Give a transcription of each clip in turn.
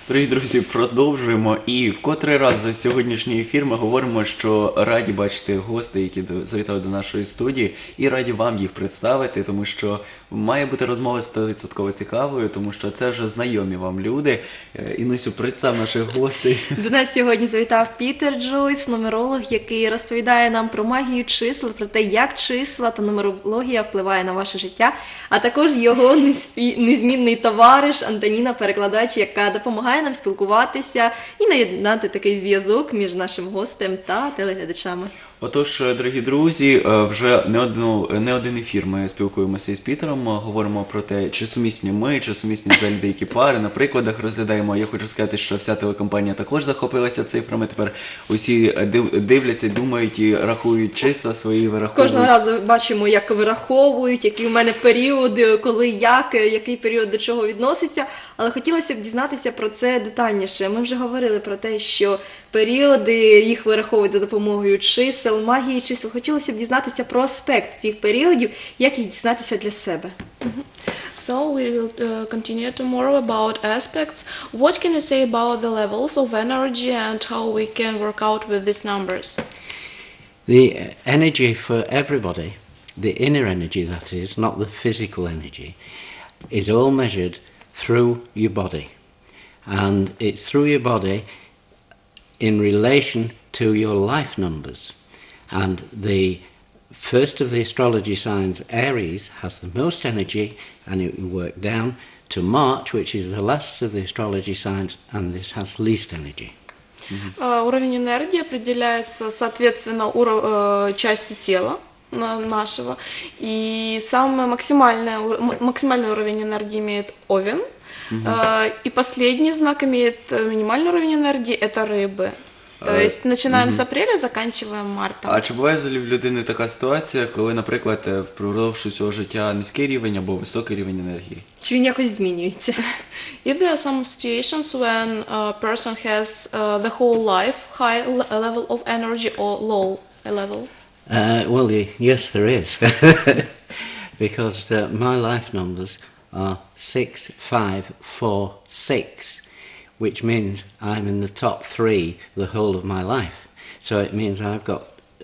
Дорогі друзі, продовжуємо. І в котрий раз за сьогоднішній ефір ми говоримо, що раді бачити гостей, які завітали до нашої студії, і раді вам їх представити, тому що має бути розмова 100% цікавою, тому що це вже знайомі вам люди. Інусю, представ наших гостей. До нас сьогодні завітав Пітер Джойс, нумеролог, який розповідає нам про магію чисел, про те, як числа та нумерологія впливає на ваше життя, а також його незмінний товариш Антоніна, перекладач, яка допомагає нам спілкуватися і наєднати такий зв'язок між нашим гостем та телеглядачами. Отож, дорогі друзі, вже не один ефір ми спілкуємося із Пітером, говоримо про те, чи сумісні ми, чи сумісні взагалі деякі пари, на прикладах розглядаємо. Я хочу сказати, що вся телекомпанія також захопилася цифрами, тепер усі дивляться, думають і рахують числа свої, вираховують. Кожного разу бачимо, як вираховують, які в мене періоди, коли, який період до чого відноситься, але хотілося б дізнатися про це детальніше. Ми вже говорили про те, що періоди їх вираховують за допомогою чисел, магії чисел. Хотілося б дізнатися про аспект цих періодів, як їх дізнатися для себе. So we will continue tomorrow about aspects. What can you say about the levels of energy and how we can work out with these numbers? The energy for everybody, the inner energy that is, not the physical energy, is all measured through your body. And it's through your body in relation to your life numbers. And the first of the astrology signs, Aries, has the most energy, and it will work down to March, which is the last of the astrology signs, and this has least energy. Уровень энергии определяется соответственно части тела нашего, и самый максимальный уровень энергии имеет Овен, и последний знак имеет минимальный уровень энергии, это Рыбы. То есть начинаем з апреля, закінчуємо мартом. А чи буває взагалі в людини така ситуація, коли, наприклад, впродовж усього життя низький рівень або високий рівень енергії? Чи він якось змінюється? There are some situations when a person has the whole life high level of energy or low level. Well, yes, there is. Because my life numbers are 6, 5, 4, 6. Which means I'm in the top 3 the whole of my life. So it means I've got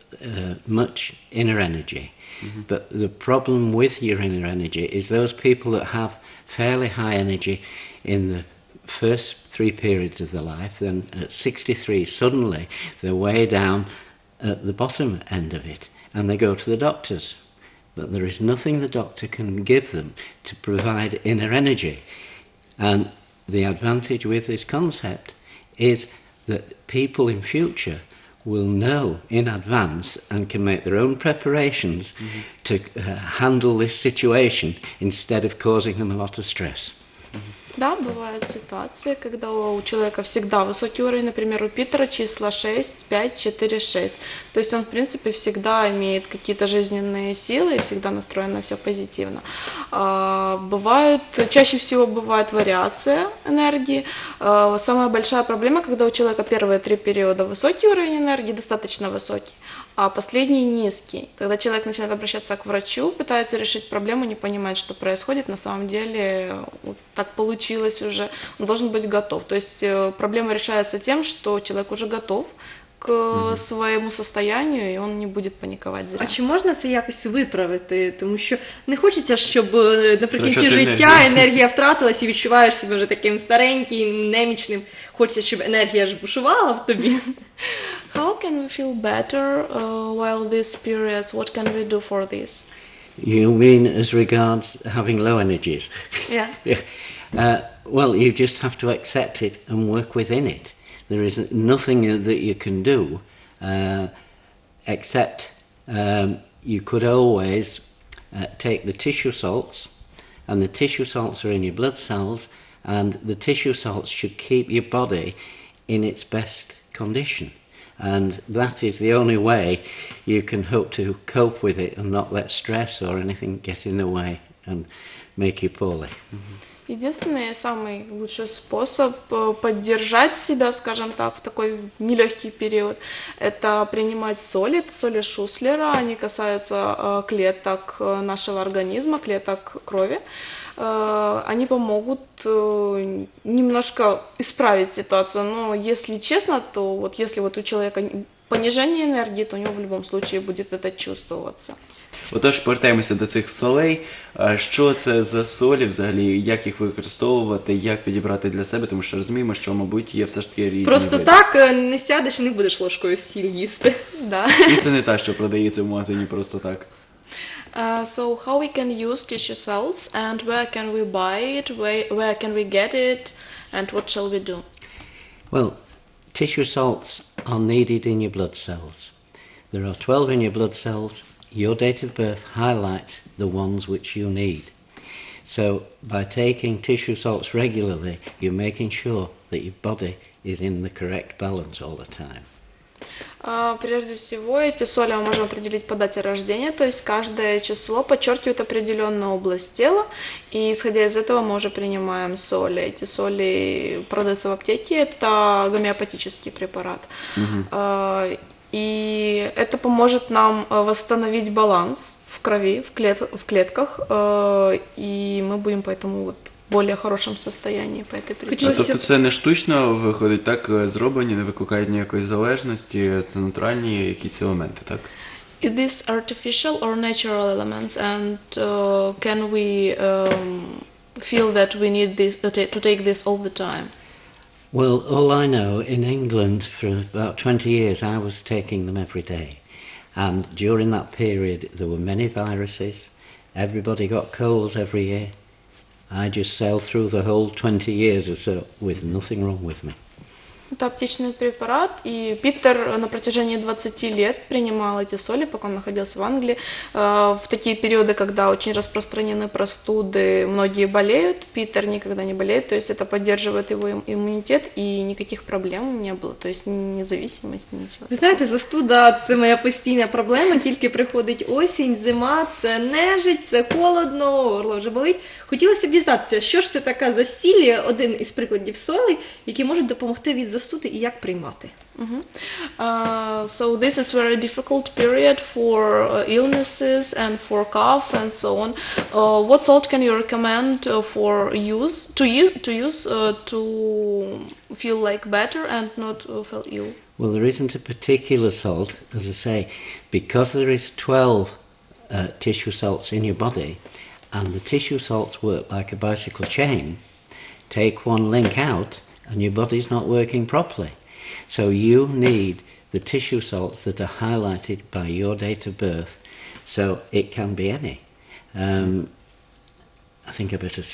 much inner energy. But the problem with your inner energy is those people that have fairly high energy in the first 3 periods of their life, then at 63 suddenly they're way down at the bottom end of it and they go to the doctors. But there is nothing the doctor can give them to provide inner energy. And the advantage with this concept is that people in future will know in advance and can make their own preparations to handle this situation instead of causing them a lot of stress. Да, бывают ситуации, когда у человека всегда высокий уровень, например, у Питера числа 6, 5, 4, 6. То есть он, в принципе, всегда имеет какие-то жизненные силы и всегда настроен на все позитивно. Чаще всего бывает вариация энергии. Самая большая проблема, когда у человека первые 3 периода высокий уровень энергии, достаточно высокий, а последний низкий. Тогда человек начинает обращаться к врачу, пытается решить проблему, не понимает, что происходит. На самом деле вот так получилось уже. Он должен быть готов. То есть проблема решается тем, что человек уже готов к своєму состоянию, і він не буде панікувати зря. А чи можна це якось виправити? Тому що не хочеться, щоб наприкінці життя енергія втратилась і відчуваєш себе вже таким стареньким, немічним. Хочеться, щоб енергія ж бушувала в тобі. How can we feel better while these periods? What can we do for this? You mean as regards having low energies? Yeah. Well, you just have to accept it and work within it. There is nothing that you can do except you could always take the tissue salts, and the tissue salts are in your blood cells, and the tissue salts should keep your body in its best condition. And that is the only way you can hope to cope with it and not let stress or anything get in the way and make you poorly. Единственный самый лучший способ поддержать себя, скажем так, в такой нелегкий период, это принимать соли. Это соли Шуслера, они касаются клеток нашего организма, клеток крови. Они помогут немножко исправить ситуацию. Но если честно, то вот если вот у человека понижение энергии, то у него в любом случае будет это чувствоваться. Отож, повертаємося до цих солей. Що це за солі взагалі, як їх використовувати, як підібрати для себе, тому що розуміємо, що, мабуть, є все ж таки різні Просто види. так не сядеш і не будеш ложкою сіль їсти. Да. І це не та, що продається в магазині просто так. So how we can use tissue cells and where can we buy it, where can we get it, and what shall we do? Well, tissue salts are needed in your blood cells. There are 12 in your blood cells. Your date of birth highlights the ones which you need. So by taking tissue salts regularly, you're making sure that your body is in the correct balance all the time. Прежде всего, эти соли мы можем определить по дате рождения, то есть каждое число подчеркивает определенную область тела, и исходя из этого мы уже принимаем соли. Эти соли продаются в аптеке, это гомеопатический препарат. И это поможет нам восстановить баланс в крови, в клетках, и мы будем поэтому вот в более хорошем состоянии по этой причине. Тобто це не штучно виходить, так зроблені, не викликають ніякої залежності, це натуральні якісь елементи, так? It is artificial or natural elements, and can we feel that we need this to take this all the time? Well, all I know, in England for about 20 years I was taking them every day. And during that period there were many viruses, everybody got colds every year. I just sailed through the whole 20 years or so with nothing wrong with me. Это аптечный препарат, и Питер на протяжении 20 лет принимал эти соли, пока он находился в Англии. В такие периоды, когда очень распространены простуды, многие болеют, Питер никогда не болеет, то есть это поддерживает его иммунитет, и никаких проблем не было, то есть независимости, ничего. Ви знаєте, застуда – це моя постійна проблема, тільки приходить осінь, зима, це нежить, це холодно, горло вже болить. Хотілося б дізнатися, що ж це така за сіль, один із прикладів солей, які можуть допомогти від застуди і як приймати. So this is very difficult period for illnesses and for cough and so on. What salt can you recommend for use to feel like better and not feel ill? Well, there isn't a particular salt, as I say, because there is 12 tissue salts in your body, and the tissue salts work like a bicycle chain. Take one link out, and your body's not working properly. So you need the tissue salts that are highlighted by your date of birth. So it can be any. I think I better...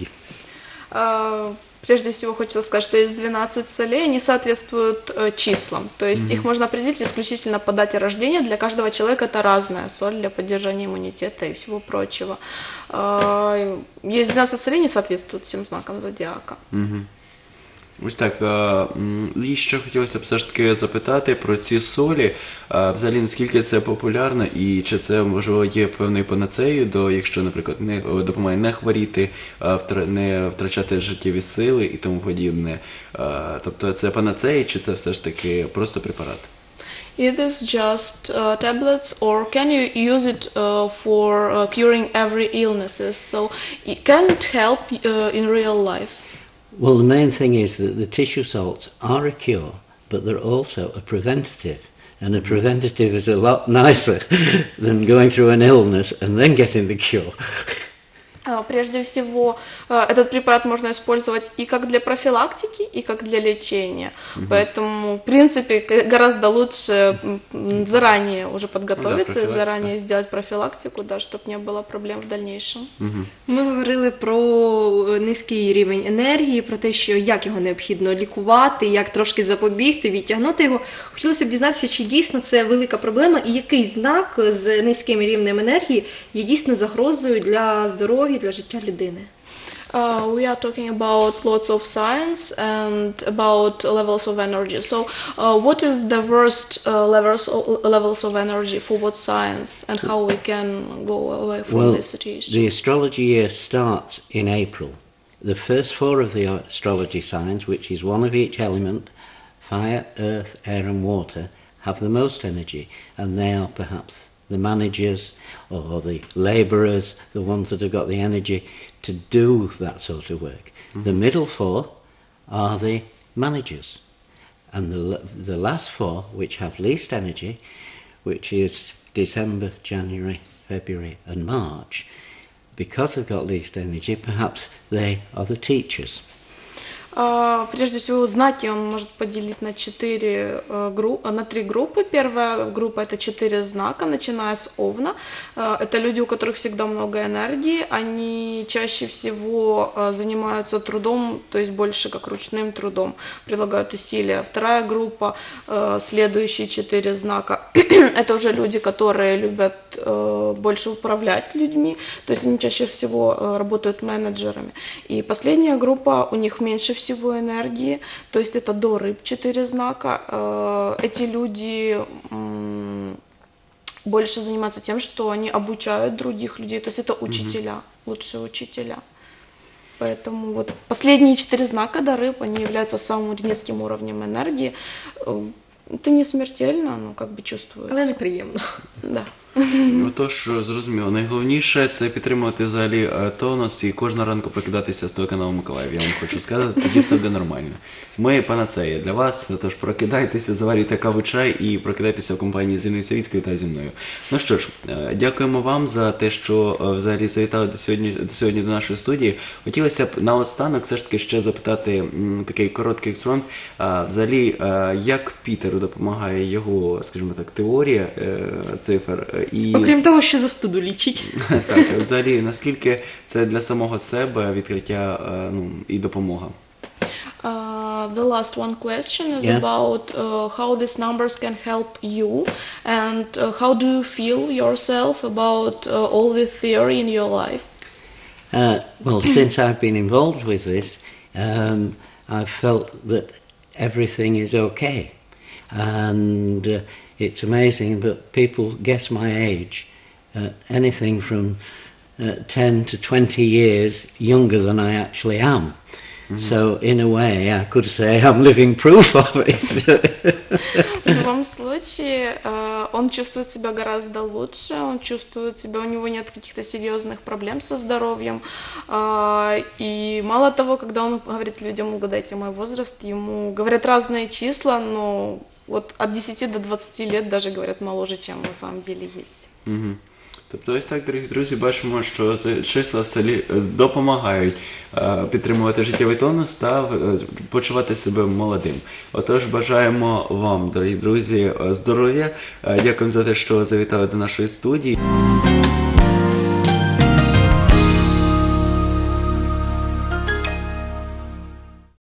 Прежде всего хочется сказать, что есть 12 солей, они соответствуют числам. То есть их можно определить исключительно по дате рождения. Для каждого человека это разная соль для поддержания иммунитета и всего прочего. Есть 12 солей, не соответствуют всем знакам зодиака. Ось так. І ще хотілося б все ж таки запитати про ці солі. Взагалі, наскільки це популярно і чи це, можливо, є певною панацеєю, якщо, наприклад, не допомагає не хворіти, не втрачати життєві сили і тому подібне. Тобто це панацея чи це все ж таки просто препарат? It is just tablets, or can you use it for curing every illnesses? So can it help in real life? Well, the main thing is that the tissue salts are a cure, but they're also a preventative. And a preventative is a lot nicer than going through an illness and then getting the cure. Прежде всего, этот препарат можно использовать и как для профилактики, и как для лечения. Поэтому, в принципе, гораздо лучше заранее уже подготовиться, заранее сделать профилактику, да, чтобы не было проблем в дальнейшем. Ми говорили про низький рівень енергії, про те, що як його необхідно лікувати, як трошки запобігти, відтягнути його. Хотілося б дізнатися, чи дійсно це велика проблема і який знак з низьким рівнем енергії є дійсно загрозою для здоров'я, для життя людини. We are talking about lots of science and about levels of energy. So, what is the worst levels of energy for what science, and how we can go away from this situation? The astrology year starts in April. the first four of the astrology signs, which is one of each element, fire, earth, air and water, have the most energy, and they are perhaps the managers or the labourers, the ones that have got the energy to do that sort of work. The middle four are the managers, and the last four, which have least energy, which is December, January, February and March, because they've got least energy, perhaps they are the teachers. Прежде всего, знаки он может поделить на на 3 группы. Первая группа – это 4 знака, начиная с Овна. Это люди, у которых всегда много энергии. Они чаще всего занимаются трудом, то есть больше как ручным трудом, прилагают усилия. Вторая группа, следующие 4 знака – это уже люди, которые любят больше управлять людьми, то есть они чаще всего работают менеджерами. И последняя группа, у них меньше всего энергии, то есть это до рыб 4 знака. Эти люди больше занимаются тем, что они обучают других людей, то есть это учителя, лучшие учителя. Поэтому вот последние 4 знака до рыб, они являются самым низким уровнем энергии. Это не смертельно, но как бы чувствую. Але неприємно. Да. Отож, зрозуміло, найголовніше це підтримувати взагалі тонус і кожного ранку прокидатися з телеканалу Миколаїв. Я вам хочу сказати, тоді все буде нормально. Ми панацея для вас, тож прокидайтеся, заварюйте каву, чай і прокидайтеся в компанії з Інною Савіцькою та зі мною. Ну що ж, дякуємо вам за те, що взагалі завітали сьогодні до нашої студії. Хотілося б наостанок все ж таки ще запитати такий короткий експромт. Взагалі, як Пітеру допомагає його, скажімо так, теорія цифр? І Окрім того, що застуду лічить. так, взагалі, наскільки це для самого себе відкриття і допомога? The last one question is Yeah. about how these numbers can help you, and how do you feel yourself about all the theory in your life? Well, since I've been involved with this, I've felt that everything is okay. And it's amazing, but people guess my age. Anything from 10 to 20 years younger than I actually am. So, in a way, I could say I'm living proof of it. В любом случае, он чувствует себя гораздо лучше, он чувствует себя, у него нет каких-то серьезных проблем со здоровьем. И мало того, когда он говорит людям, угадайте мой возраст, ему говорят разные числа, но вот от 10 до 20 лет даже говорят моложе, чем на самом деле есть. Угу. Тобто ось так, дорогі друзі, бачимо, що це числа в селі допомагають підтримувати життєвий тонус та почувати себе молодим. Отож, бажаємо вам, дорогі друзі, здоров'я. Дякуємо за те, що завітали до нашої студії.